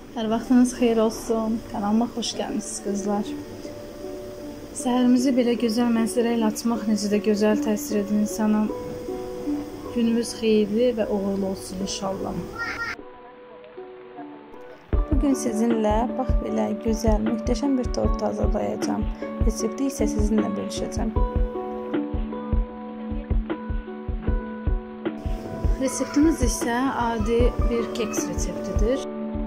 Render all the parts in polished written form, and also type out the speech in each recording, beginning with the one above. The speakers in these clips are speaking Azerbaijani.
Hər vaxtınız xeyir olsun. Kanalıma xoş gəlmisiniz qızlar. Səhərimizi belə gözəl mənzərə ilə açmaq necə də gözəl təsir edir insana. Günümüz xeyirli və uğurlu olsun inşallah. Bugün sizinlə bax belə gözəl, möhtəşəm bir tort hazırlayacağam. Resepti isə sizinlə bölüşəcəm. Reseptimiz isə adi bir keks reseptidir.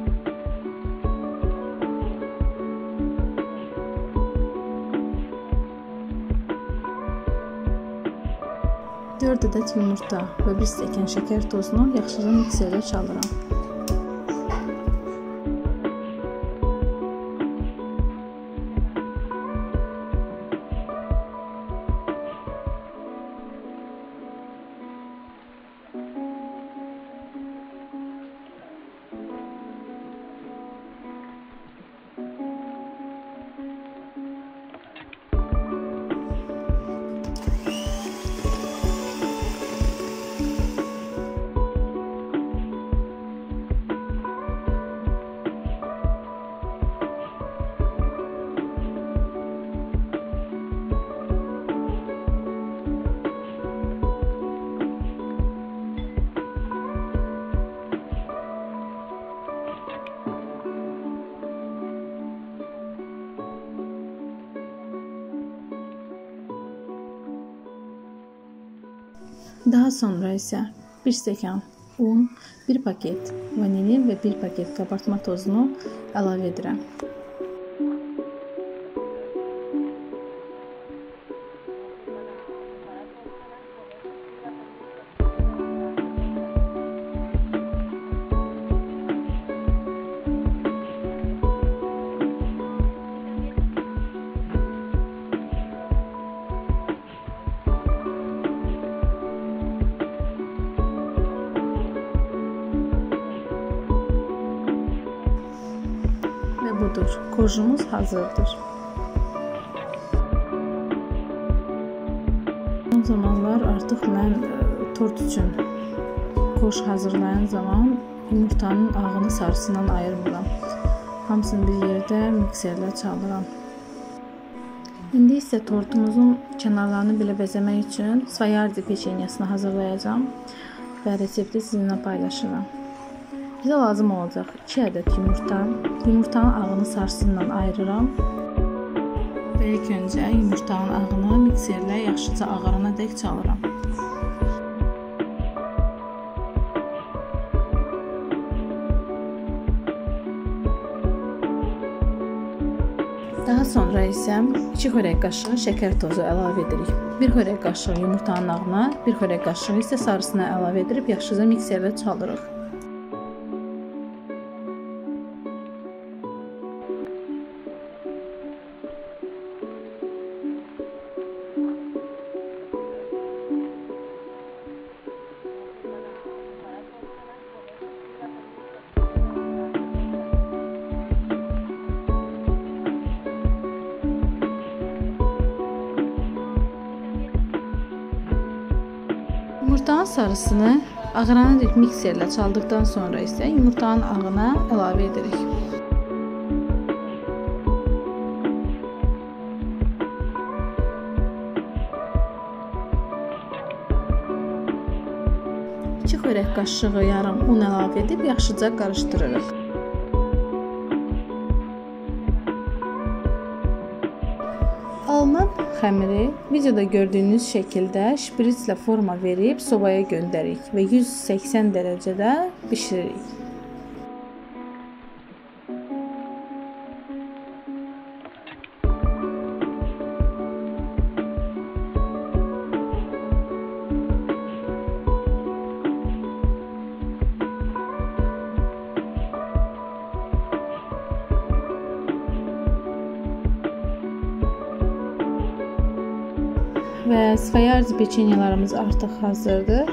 4 adet yumurta və 1 stəkan şəkər tozunu yaxşıca mikserdə çalıram. Daha sonra isə 1 stəkan un, 1 paket vanilin və 1 paket qabartma tozunu əlavə edirəm. Budur, korjumuz hazırdır. Son zamanlar artıq mən tort üçün korj hazırlayan zaman yumurtanın ağını sarısından ayırmıram. Hamısını bir yerdə mikserlə çalıram. İndi isə tortumuzun kənarlarını belə bəzəmək üçün Svayardi peçenyasını hazırlayacağam və resepti sizinlə paylaşıram. Bizə lazım olacaq 2 ədəd yumurta. Yumurtanın ağını sarısından ayırıram və ilk öncə yumurtanın ağını mikserlə yaxşıca ağarana dək çalıram. Daha sonra isə 2 xörək qaşığı şəkər tozu əlavə edirik. 1 xörək qaşığı yumurtanın ağına, 1 xörək qaşığı isə sarısına əlavə edib yaxşıca mikserlə çalırıq. Yumurtanın sarısını ağarana dək mikserlə çaldıqdan sonra isə yumurtanın ağına əlavə edirik. İki xörək qaşığı yarım un əlavə edib yaxşıca qarışdırırıq. Alınan xəmiri videoda gördüyünüz şəkildə şpritslə forma verib sobaya göndəririk və 180 dərəcədə bişiririk. Və Svayardi peçenyalarımız artıq hazırdır.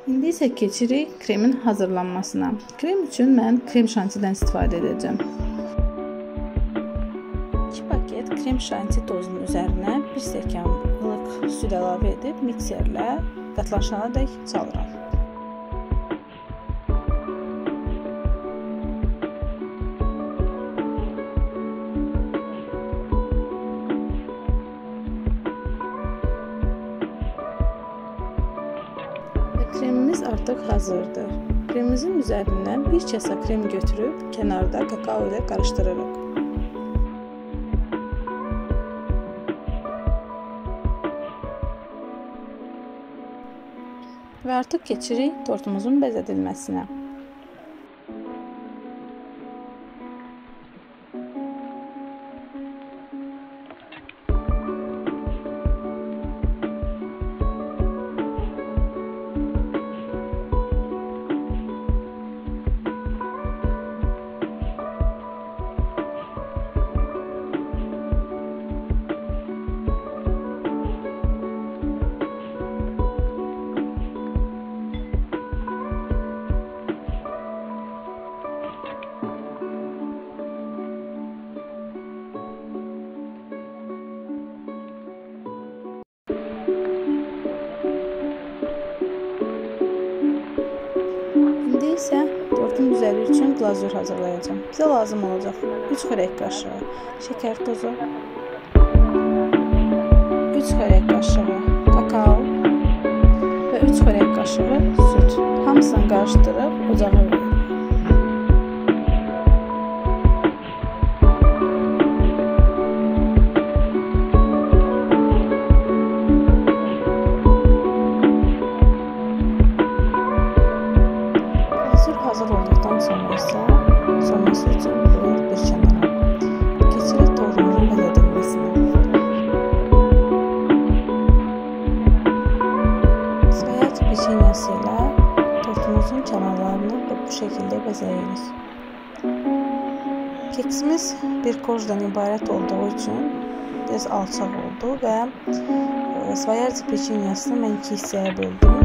İndi isə keçirik kremin hazırlanmasına. Krem üçün mən krem şantidən istifadə edəcəm. 2 paket krem şanti tozunun üzərinə 1 stəkan ılıq süd əlavə edib mikserlə qatlaşanadək çalıram. Kremimiz artıq hazırdır. Kremimizin üzərindən bir kasa krem götürüb kənarda kakao ilə qarışdırırıq. Və artıq keçirik tortumuzun bəzədilməsinə. İndi isə tortun üzəri üçün glazur hazırlayacağım. Bizə lazım olacaq 3 xörək qaşığı şəkər tozu, 3 xörək qaşığı kakao və 3 xörək qaşığı süd. Hamısını qarışdırıb ocağa veririk. Hazır olduqdan sonra isə sonrası üçün qoyuruq bir kənara. Keçirik tortumuzun bəzədilməsinə. Svayat peçenyası ilə tortumuzun kənarlarını bu şəkildə bəzəyirik. Keksimiz bir korjdan ibarət olduğu üçün biraz alçaq oldu və svayat peçenyasını mən 2 hissəyə böldüm.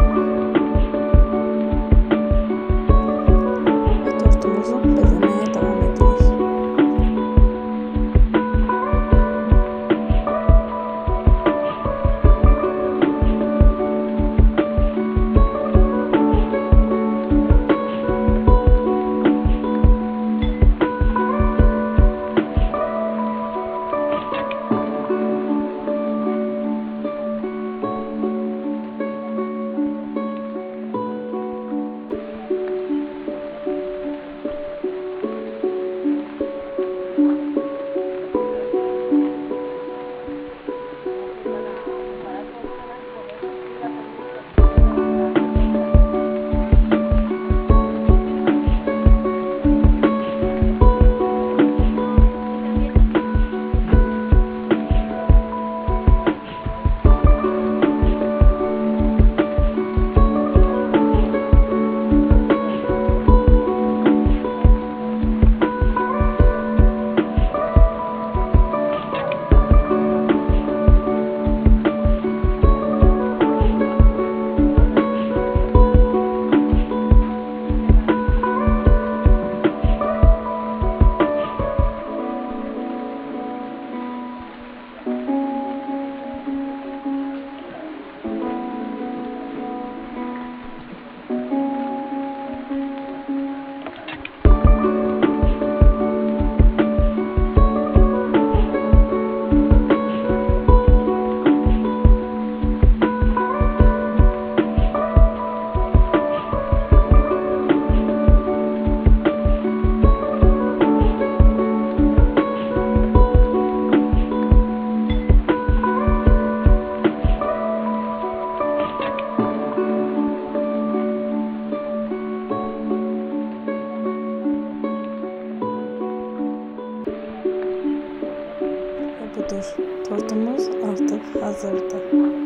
Budur. Tortumuz artıq hazırdır.